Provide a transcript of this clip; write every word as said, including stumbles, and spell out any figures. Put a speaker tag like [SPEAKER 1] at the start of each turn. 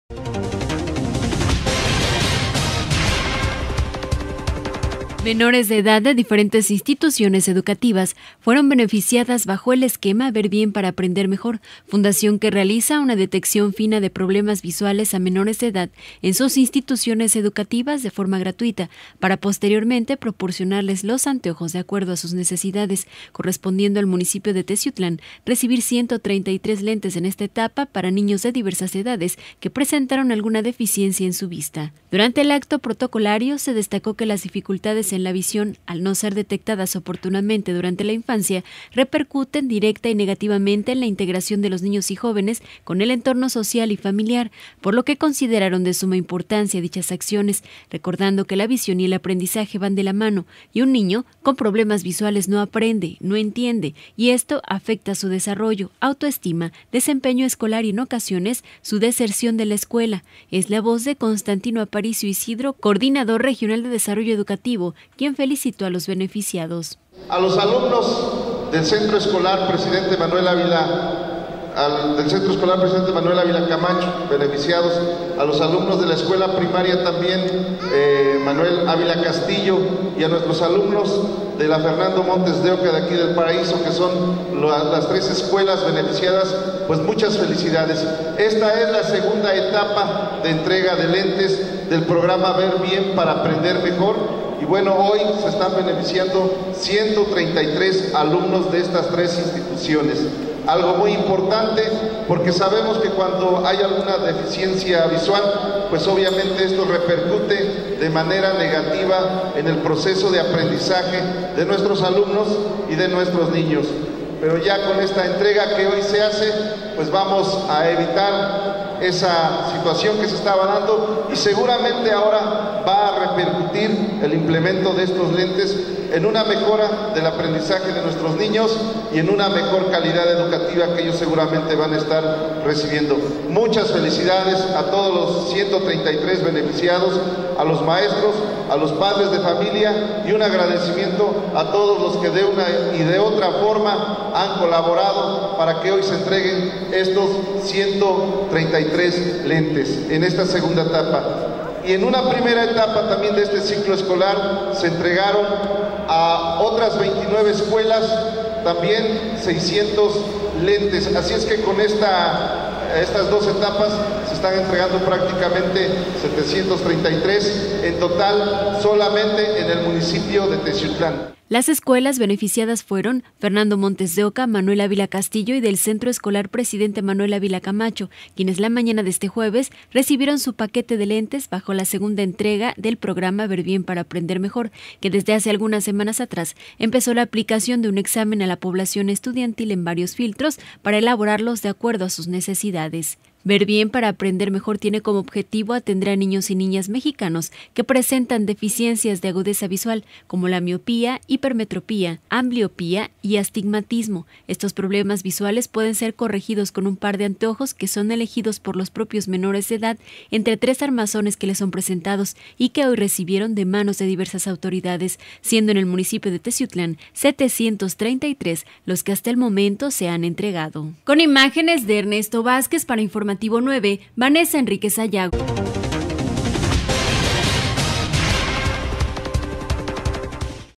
[SPEAKER 1] Menores de edad de diferentes instituciones educativas fueron beneficiadas bajo el esquema Ver Bien para Aprender Mejor, fundación que realiza una detección fina de problemas visuales a menores de edad en sus instituciones educativas de forma gratuita, para posteriormente proporcionarles los anteojos de acuerdo a sus necesidades, correspondiendo al municipio de Teciutlán recibir ciento treinta y tres lentes en esta etapa para niños de diversas edades que presentaron alguna deficiencia en su vista. Durante el acto protocolario se destacó que las dificultades en la visión, al no ser detectadas oportunamente durante la infancia, repercuten directa y negativamente en la integración de los niños y jóvenes con el entorno social y familiar, por lo que consideraron de suma importancia dichas acciones, recordando que la visión y el aprendizaje van de la mano, y un niño con problemas visuales no aprende, no entiende, y esto afecta su desarrollo, autoestima, desempeño escolar y en ocasiones su deserción de la escuela. Es la voz de Constantino Aparicio Isidro, coordinador regional de desarrollo educativo, quien felicitó a los beneficiados.
[SPEAKER 2] A los alumnos del Centro Escolar Presidente Manuel Ávila, al, del Centro Escolar Presidente Manuel Ávila Camacho, beneficiados, a los alumnos de la escuela primaria también, eh, Manuel Ávila Castillo, y a nuestros alumnos de la Fernando Montes de Oca de aquí del Paraíso, que son lo, las tres escuelas beneficiadas, pues muchas felicidades. Esta es la segunda etapa de entrega de lentes del programa Ver Bien para Aprender Mejor. Y bueno, hoy se están beneficiando ciento treinta y tres alumnos de estas tres instituciones. Algo muy importante, porque sabemos que cuando hay alguna deficiencia visual, pues obviamente esto repercute de manera negativa en el proceso de aprendizaje de nuestros alumnos y de nuestros niños. Pero ya con esta entrega que hoy se hace, pues vamos a evitar esa situación que se estaba dando, y seguramente ahora va a repercutir el implemento de estos lentes en una mejora del aprendizaje de nuestros niños y en una mejor calidad educativa que ellos seguramente van a estar recibiendo. Muchas felicidades a todos los ciento treinta y tres beneficiados, a los maestros, a los padres de familia, y un agradecimiento a todos los que de una y de otra forma han colaborado para que hoy se entreguen estos ciento treinta y tres lentes en esta segunda etapa. Y en una primera etapa también de este ciclo escolar se entregaron a otras veintinueve escuelas también seiscientos lentes. Así es que con esta, estas dos etapas se están entregando prácticamente setecientos treinta y tres en total solamente en el municipio de Teciutlán.
[SPEAKER 1] Las escuelas beneficiadas fueron Fernando Montes de Oca, Manuel Ávila Castillo y del Centro Escolar Presidente Manuel Ávila Camacho, quienes la mañana de este jueves recibieron su paquete de lentes bajo la segunda entrega del programa Ver Bien para Aprender Mejor, que desde hace algunas semanas atrás empezó la aplicación de un examen a la población estudiantil en varios filtros para elaborarlos de acuerdo a sus necesidades. Ver Bien para Aprender Mejor tiene como objetivo atender a niños y niñas mexicanos que presentan deficiencias de agudeza visual, como la miopía, hipermetropía, ambliopía y astigmatismo. Estos problemas visuales pueden ser corregidos con un par de anteojos que son elegidos por los propios menores de edad entre tres armazones que les son presentados y que hoy recibieron de manos de diversas autoridades, siendo en el municipio de Teciutlán setecientos treinta y tres los que hasta el momento se han entregado. Con imágenes de Ernesto Vázquez para Informativo nueve, Vanessa Enríquez Ayago.